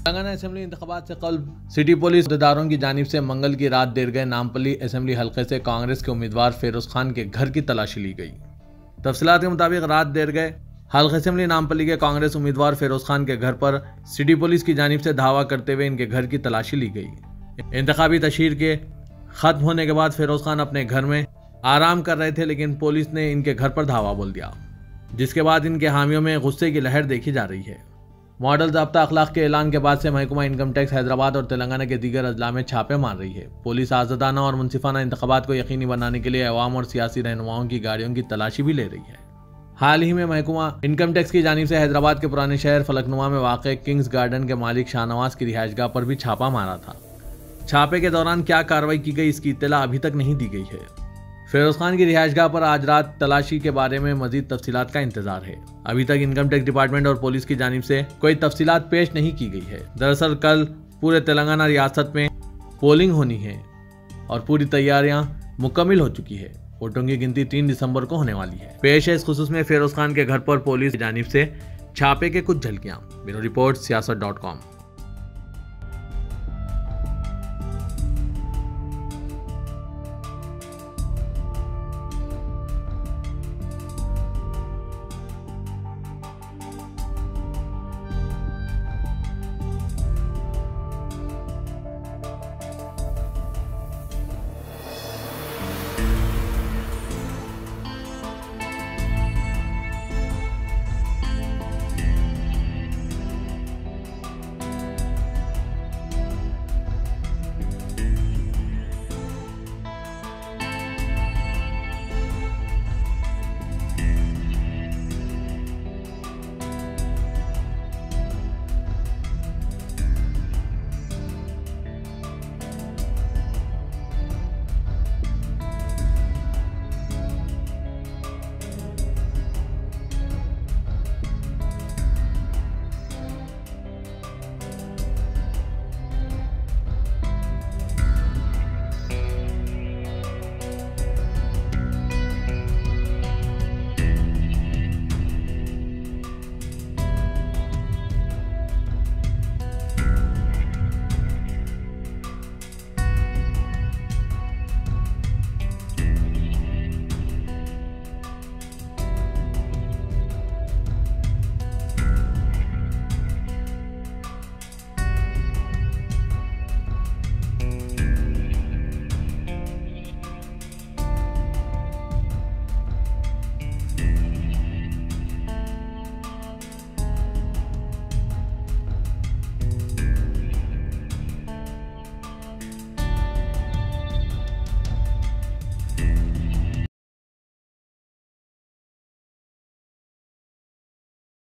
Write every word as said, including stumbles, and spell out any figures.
Telangana assembly इंतखाबात से कल सिटी पुलिस अहदेदारों की जानिब से मंगल की रात देर गए नामपल्ली असेंबली हल्के से कांग्रेस के उम्मीदवार फेरोज खान के घर की तलाशी ली गई। तफसीलात के मुताबिक रात देर गए हल्का असेंबली नामपल्ली के कांग्रेस उम्मीदवार फेरोज खान के घर पर सिटी पुलिस की जानिब से धावा करते हुए इनके घर की तलाशी ली गई। इंतखाबी तशहीर के खत्म होने के बाद फेरोज खान अपने घर में आराम कर रहे थे, लेकिन पुलिस ने इनके घर पर धावा बोल दिया, जिसके बाद इनके हामियों में गुस्से की लहर देखी जा रही है। मॉडल ज़ाब्ता अखलाक के ऐलान के बाद से महकमा इनकम टैक्स हैदराबाद और तेलंगाना के दीगर अजला में छापे मार रही है। पुलिस आज़ादाना और मुनसिफाना इंतखाबात को यकीनी बनाने के लिए अवाम और सियासी रहनुमाओं की गाड़ियों की तलाशी भी ले रही है। हाल ही में महकमा इनकम टैक्स की जानिब से हैदराबाद के पुराने शहर फलकनुमा में वाक़ किंग्स गार्डन के मालिक शाहनवाज की रिहायशगाह पर भी छापा मारा था। छापे के दौरान क्या कार्रवाई की गई, इसकी इत्तला अभी तक नहीं दी गई है। फेरोज खान की रिहायशगाह पर आज रात तलाशी के बारे में मजीद तफसीलात का इंतजार है। अभी तक इनकम टैक्स डिपार्टमेंट और पुलिस की जानिब से कोई तफसीलात पेश नहीं की गई है। दरअसल कल पूरे तेलंगाना रियासत में पोलिंग होनी है और पूरी तैयारियां मुकम्मल हो चुकी है। वोटों की गिनती तीन दिसंबर को होने वाली है। पेश है इस खुसूस में फेरोज खान के घर पर पुलिस की जानिब से छापे के कुछ झलकियां। Bureau report Siyasat dot com.